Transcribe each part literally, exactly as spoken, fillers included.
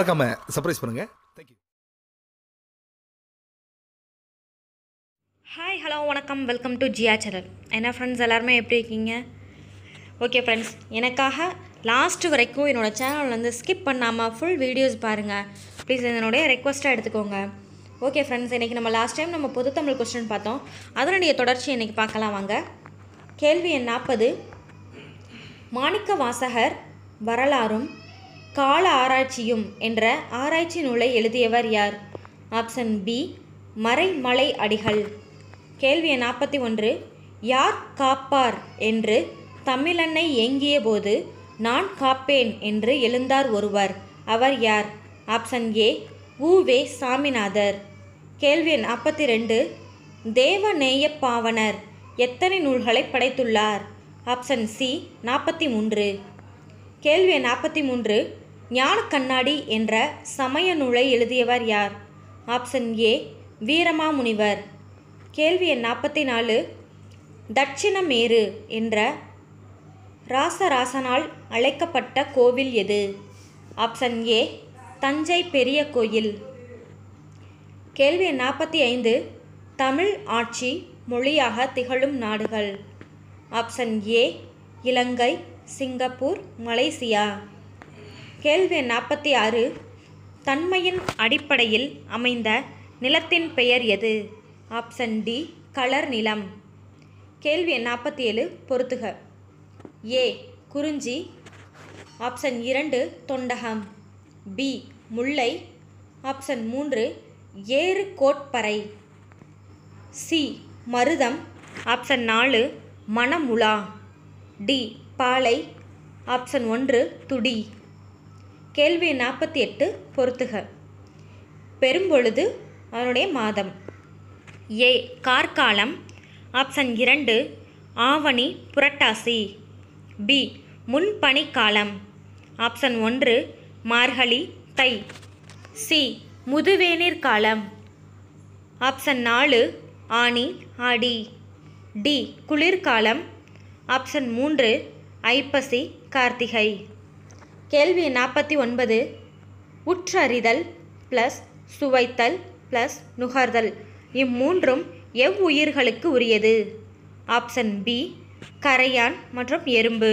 மறக்காம சர்ப்ரைஸ் பண்ணுங்க. Thank you. Hi, hello, வணக்கம், வெல்கம் டு ஜியா சேனல். என்ன ஃப்ரெண்ட்ஸ், எல்லாருமே எப்படி இருக்கீங்க? ஓகே ஃப்ரெண்ட்ஸ், எனக்காக லாஸ்ட் வரைக்கும் என்னோடய சேனல் வந்து ஸ்கிப் பண்ணாமல் ஃபுல் வீடியோஸ் பாருங்கள் ப்ளீஸ். என்னுடைய ரெக்வஸ்ட்டாக எடுத்துக்கோங்க. ஓகே ஃப்ரெண்ட்ஸ், இன்றைக்கி நம்ம லாஸ்ட் டைம் நம்ம பொது தமிழ் கொஸ்டின் பார்த்தோம். அதனுடைய தொடர்ச்சி இன்றைக்கி பார்க்கலாம் வாங்க. கேள்வி எண் நாற்பது. மாணிக்க வாசகர் வரலாறும் கால ஆராய்ச்சியும் என்ற ஆராய்ச்சி நூலை எழுதியவர் யார்? Option B, Maraimalai Adigal. கேள்வி எண் நாற்பத்தி ஒன்று. யார் காப்பார் என்று தமிழன்னை ஏங்கிய போது நான் காப்பேன் என்று எழுந்தார் ஒருவர், அவர் யார்? Option A, Uve Saminathar. கேள்வி எண் நாற்பத்தி ரெண்டு. தேவநேய பாவனர் எத்தனை நூல்களை படைத்துள்ளார்? ஆப்ஷன் சி, நாற்பத்தி மூன்று. கேள்வி எண் நாற்பத்தி மூன்று. ஞான கண்ணாடி என்ற சமய நூலை எழுதியவர் யார்? Option A, Veeramamunivar. கேள்வி எண் நாற்பத்தி நாலு. தட்சிணமேரு என்ற ராசராசனால் அழைக்கப்பட்ட கோவில் எது? ஆப்ஷன் ஏ, தஞ்சை பெரிய கோயில். கேள்வி எண் நாற்பத்தி ஐந்து. தமிழ் ஆட்சி மொழியாக திகழும் நாடுகள். Option A, Ilangai, Singapore, Malaysia. கேள்வி எண் நாற்பத்தி ஆறு. தன்மையின் அடிப்படையில் அமைந்த நிலத்தின் பெயர் எது? ஆப்ஷன் டி, கலர் நிலம். கேள்வி எண் நாற்பத்தி ஏழு, பொறுத்துக. ஏ, குறிஞ்சி. ஆப்ஷன் இரண்டு, தொண்டகம். பி, முல்லை. ஆப்ஷன் மூன்று, ஏறு கோட்பறை. சி, மருதம். ஆப்ஷன் நாலு, மணமுலா. டி, பாலை. ஆப்ஷன் ஒன்று, துடி. கேள்வி நாற்பத்தி எட்டு, பொறுத்துக. பெரும்பொழுது அதனுடைய மாதம். ஏ, கார்காலம். ஆப்ஷன் இரண்டு, ஆவணி புரட்டாசி. பி, முன்பனிக்காலம். ஆப்ஷன் ஒன்று, மார்கழி தை. சி, முதுவேநீர் காலம். ஆப்ஷன் நாலு, ஆனி ஆடி. டி, குளிர்காலம். ஆப்ஷன் மூன்று, ஐப்பசி கார்த்திகை. கேள்வி நாற்பத்தி ஒன்பது. உற்றறிதல் ப்ளஸ் சுவைத்தல் ப்ளஸ் நுகர்தல் இம்மூன்றும் எவ்வுயிர்களுக்கு உரியது? ஆப்ஷன் பி, கரையான் மற்றும் எறும்பு.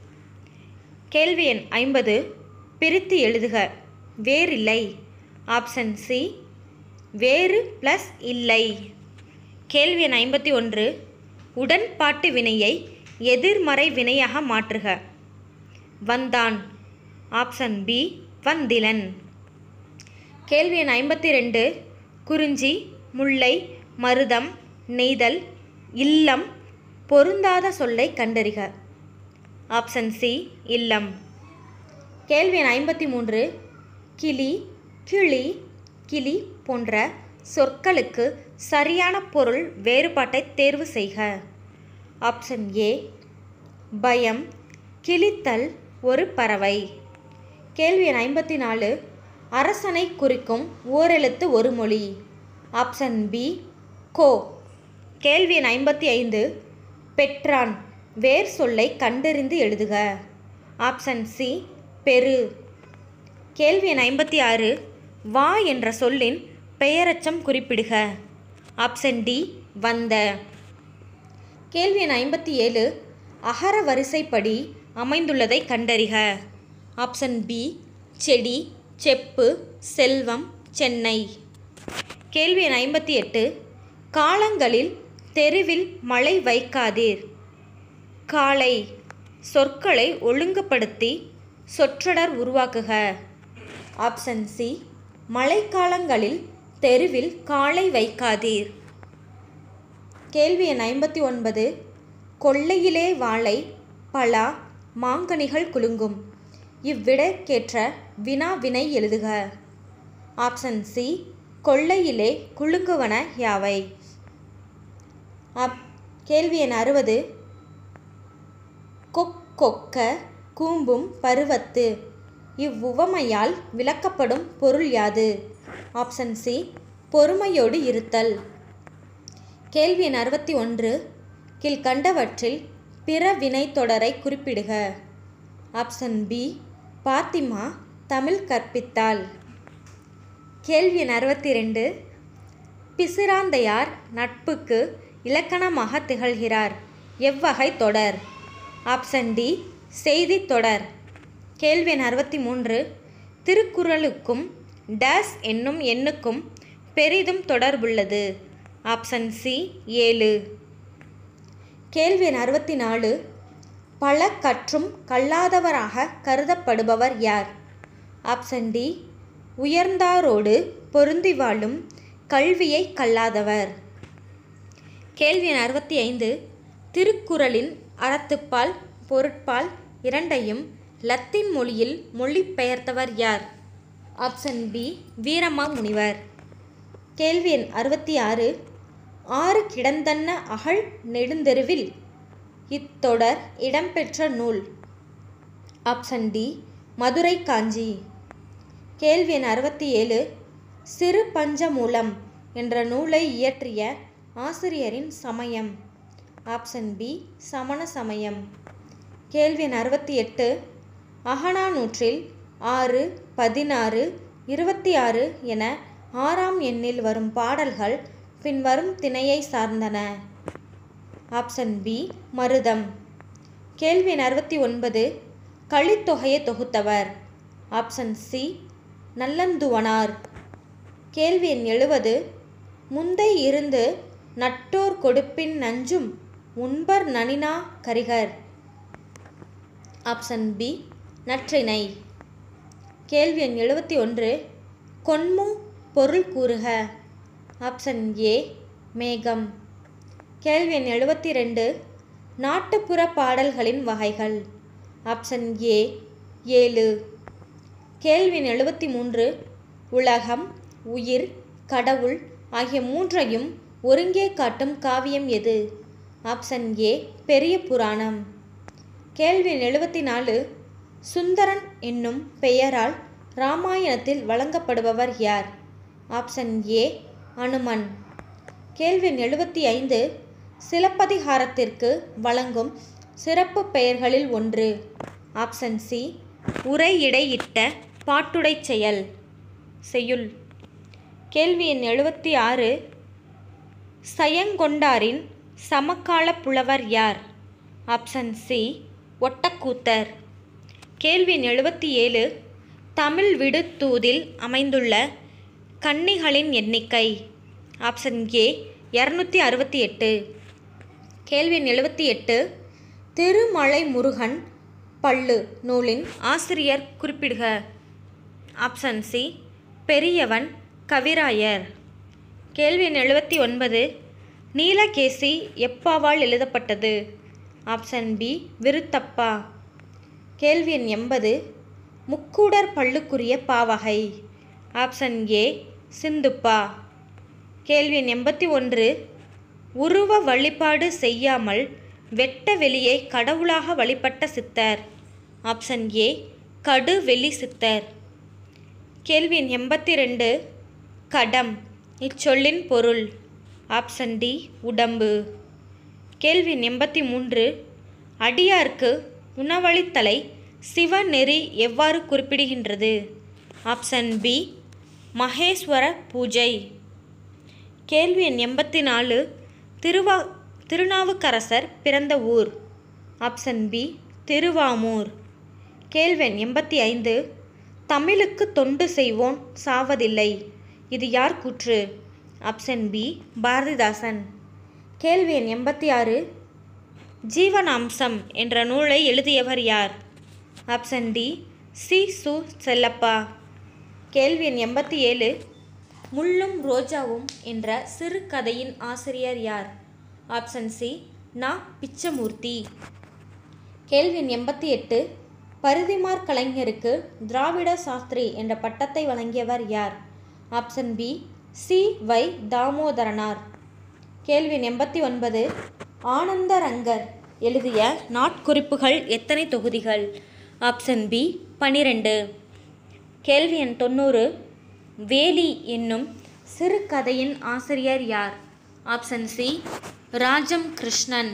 கேள்வி எண் ஐம்பது. பிரித்து எழுதுக. வேறில்லை. ஆப்ஷன் சி, வேறு ப்ளஸ் இல்லை. கேள்வி எண் ஐம்பத்தி ஒன்று. உடன்பாட்டு வினையை எதிர்மறை வினையாக மாற்றுக. வந்தான். ஆப்ஷன் பி, வந்திலன். கேள்வி எண் ஐம்பத்தி ரெண்டு. குறிஞ்சி, முல்லை, மருதம், நெய்தல், இல்லம் பொருந்தாத சொல்லை கண்டறிக. ஆப்ஷன் சி, இல்லம். கேள்வி எண் ஐம்பத்தி மூன்று. கிளி, கிளி, கிளி போன்ற சொற்களுக்கு சரியான பொருள் வேறுபாட்டை தேர்வு செய்க. ஆப்ஷன் ஏ, பயம், கிழித்தல் ஒரு பறவை. கேள்வி எண் ஐம்பத்தி நாலு. அரசனை குறிக்கும் ஓரெழுத்து ஒரு மொழி. ஆப்ஷன் பி, கோ. கேள்வி எண் ஐம்பத்தி ஐந்து. பெற்றான் வேர் சொல்லை கண்டறிந்து எழுதுக. ஆப்ஷன் சி, பெரு. கேள்வி எண் ஐம்பத்தி ஆறு. வா என்ற சொல்லின் பெயரச்சம் குறிப்பிடுக. ஆப்ஷன் டி, வந்த. கேள்வி எண் ஐம்பத்தி ஏழு. அகர வரிசைப்படி அமைந்துள்ளதை கண்டறிக. ஆப்ஷன் பி, செடி, செப்பு, செல்வம், சென்னை. கேள்வி எண் ஐம்பத்தி எட்டு. காலங்களில் தெருவில் மழை வைக்காதீர். காலை சொற்களை ஒழுங்குபடுத்தி சொற்றொடர் உருவாக்குக. ஆப்ஷன் சி, மழைக்காலங்களில் தெருவில் காலை வைக்காதீர். கேள்வி எண் ஐம்பத்தி ஒன்பது. கொல்லையிலே வாழை, பலா, மாங்கனிகள் குலுங்கும். இவ்விடைக்கேற்ற வினா வினை எழுதுக. ஆப்ஷன் சி, கொல்லையிலே குலுங்குவன யாவை? அப் கேள்வி எண் அறுபது. கொக்கொக்க கூம்பும் பருவத்து இவ்வுவமையால் விளக்கப்படும் பொருள் யாது? ஆப்ஷன் சி, பொறுமையோடு இருத்தல். கேள்வி எண் அறுபத்தி ஒன்று. கீழ்கண்டவற்றில் பிற வினை தொடரை குறிப்பிடுக. ஆப்ஷன் பி, பாத்திமா தமிழ் கற்பித்தாள். கேள்வி எண் அறுபத்தி ரெண்டு. பிசிராந்தையார் நட்புக்கு இலக்கணமாக திகழ்கிறார். எவ்வகை தொடர்? ஆப்ஷன் டி செய்தி தொடர். கேள்வி எண் அறுபத்தி மூன்று. திருக்குறளுக்கும் டேஸ் என்னும் எண்ணுக்கும் பெரிதும் தொடர்புள்ளது. ஆப்ஷன் சி ஏழு. கேள்வி எண் அறுபத்தி நாலு. பல கற்றும் கல்லாதவராக கருதப்படுபவர் யார்? ஆப்ஷன் டி உயர்ந்தாரோடு பொருந்தி வாழும் கல்வியை கல்லாதவர். கேள்வி எண் அறுபத்தி ஐந்து. திருக்குறளின் அறத்துப்பால் பொருட்பால் இரண்டையும் லத்தீன் மொழியில் மொழிபெயர்த்தவர் யார்? ஆப்ஷன் பி வீரமா முனிவர். கேள்வி எண் அறுபத்தி ஆறு. ஆறு கிடந்தன்ன அகழ் நெடுந்தெருவில் இத்தொடர் இடம்பெற்ற நூல். Option D Maduraikanchi. கேள்வி எண் அறுபத்தி ஏழு. சிறு பஞ்சமூலம் என்ற நூலை இயற்றிய ஆசிரியரின் சமயம். ஆப்ஷன் பி சமண சமயம். கேள்வி எண் அறுபத்தி எட்டு. அகநானூற்றில் ஆறு பதினாறு இருபத்தி ஆறு என ஆறாம் எண்ணில் வரும் பாடல்கள் பின்வரும் திணையை சார்ந்தன. ஆப்ஷன் பி மருதம். கேள்வி எண் அறுபத்தி ஒன்பது. கலித்தொகையை தொகுத்தவர். Option C Nallanthuvanar. கேள்வி எண் எழுபது. முந்தை இருந்து நட்டோர் கொடுப்பின் நஞ்சும் உண்பர் நனினா கரிகர். Option B Natrinai. கேள்வி எண் எழுபத்தி ஒன்று. கொன்மு பொருள் கூறுக. ஆப்ஷன் ஏ மேகம். கேள்வி எண் எழுபத்தி ரெண்டு. நாட்டுப்புற பாடல்களின் வகைகள். ஆப்ஷன் ஏ ஏழு. கேள்வி எண் எழுபத்தி மூன்று. உலகம் உயிர் கடவுள் ஆகிய மூன்றையும் ஒருங்கே காட்டும் காவியம் எது? ஆப்ஷன் ஏ பெரிய புராணம். கேள்வி எண் எழுபத்தி நாலு. சுந்தரன் என்னும் பெயரால் இராமாயணத்தில் வழங்கப்படுபவர் யார்? Option A Hanuman. கேள்வி எண் எழுபத்தி ஐந்து. சிலப்பதிகாரத்திற்கு வழங்கும் சிறப்பு பெயர்களில் ஒன்று. ஆப்ஷன் சி உரையிடையிட்ட பாட்டுடை செயல் செய்யுள். கேள்வி எண் எழுபத்தி ஆறு. சயங்கொண்டாரின் சமகால புலவர் யார்? Option C Ottakkoothar. கேள்வி எண் எழுபத்தி ஏழு. தமிழ் விடுதூதில் அமைந்துள்ள கன்னிகளின் எண்ணிக்கை. ஆப்ஷன் ஏ இரநூத்தி அறுபத்தி எட்டு. கேள்வி எண் எழுபத்தி எட்டு. திருமலை முருகன் பள்ளு நூலின் ஆசிரியர் குறிப்பிடுக. ஆப்ஷன் சி பெரியவன் கவிராயர். கேள்வி எண் எழுபத்தி ஒன்பது. நீலகேசி எப்பாவால் எழுதப்பட்டது? ஆப்ஷன் பி விருத்தப்பா. கேள்வி எண் எண்பது. முக்கூடர் பள்ளுக்குரிய பாவகை. ஆப்ஷன் ஏ சிந்துப்பா. கேள்வி எண் எண்பத்தி ஒன்று. உருவ வழிபாடு செய்யாமல் வெட்ட வெளியை கடவுளாக வழிபட்ட சித்தர். ஆப்ஷன் ஏ கடுவெளி சித்தர். கேள்வி எண் எண்பத்தி ரெண்டு. கடம் இச்சொல்லின் பொருள். ஆப்ஷன் டி உடம்பு. கேள்வி எண் எண்பத்தி மூன்று. அடியார்க்கு உணவளித்தலை சிவநெறி எவ்வாறு குறிப்பிடுகின்றது? ஆப்ஷன் பி மகேஸ்வர பூஜை. கேள்வி எண் எண்பத்தி நாலு. திருவா திருநாவுக்கரசர் பிறந்த ஊர். Option B Thiruvamur. கேள்வி எண் எண்பத்தி ஐந்து. தமிழுக்கு தொண்டு செய்வோன் சாவதில்லை. இது யார் கூற்று? Option B Bharathidasan. கேள்வி எண் எண்பத்தி ஆறு. ஜீவனாம்சம் என்ற நூலை எழுதியவர் யார்? ஆப்ஷன் டி சி சு செல்லப்பா. கேள்வி எண் எண்பத்தி ஏழு. முள்ளும் ரோஜாவும் என்ற சிறுகதையின் ஆசிரியர் யார்? ஆப்ஷன் சி நா பிச்சமூர்த்தி. கேள்வி எண் எண்பத்தி எட்டு. பரிதிமார் கலைஞருக்கு திராவிட சாஸ்திரி என்ற பட்டத்தை வழங்கியவர் யார்? ஆப்ஷன் பி சி வை தாமோதரனார். கேள்வி எண் எண்பத்தி ஒன்பது. ஆனந்தரங்கர் எழுதிய நாட்குறிப்புகள் எத்தனை தொகுதிகள்? ஆப்ஷன் பி பனிரெண்டு. கேள்வி எண் தொண்ணூறு. வேலி என்னும் சிறுகதையின் ஆசிரியர் யார்? Option C Rajam Krishnan.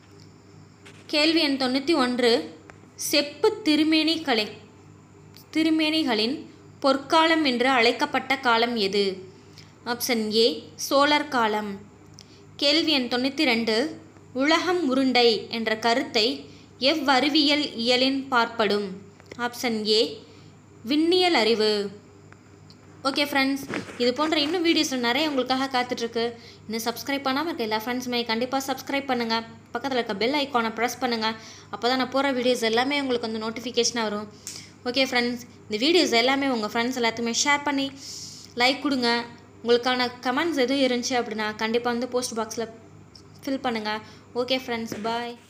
கேள்வி எண் தொண்ணூற்றி ஒன்று. செப்பு திருமேனிகளை திருமேனிகளின் பொற்காலம் என்று அழைக்கப்பட்ட காலம் எது? ஆப்ஷன் ஏ சோழர் காலம். கேள்வி எண் தொண்ணூற்றி ரெண்டு. உலகம் உருண்டை என்ற கருத்தை எவ்வறிவியல் இயலின் பார்ப்படும்? ஆப்ஷன் ஏ விண்ணியல் அறிவு. ஓகே ஃப்ரெண்ட்ஸ், இது போன்ற இன்னும் வீடியோஸில் நிறைய உங்களுக்காக காத்துட்ருக்கு. இன்னும் சப்ஸ்கிரைப் பண்ணாமல் இருக்க எல்லா ஃப்ரெண்ட்ஸுமே கண்டிப்பாக சப்ஸ்கிரைப் பண்ணுங்கள். பக்கத்தில் இருக்க பெல் ஐக்கானை ப்ரெஸ் பண்ணுங்கள். அப்போ தான் நான் போகிற வீடியோஸ் எல்லாமே உங்களுக்கு வந்து நோட்டிஃபிகேஷனாக வரும். ஓகே ஃப்ரெண்ட்ஸ், இந்த வீடியோஸ் எல்லாமே உங்கள் ஃப்ரெண்ட்ஸ் எல்லாத்துக்குமே ஷேர் பண்ணி லைக் கொடுங்க. உங்களுக்கான கமெண்ட்ஸ் எதுவும் இருந்துச்சு அப்படின்னா கண்டிப்பாக வந்து போஸ்ட் பாக்ஸில் ஃபில் பண்ணுங்கள். ஓகே ஃப்ரெண்ட்ஸ், பாய்.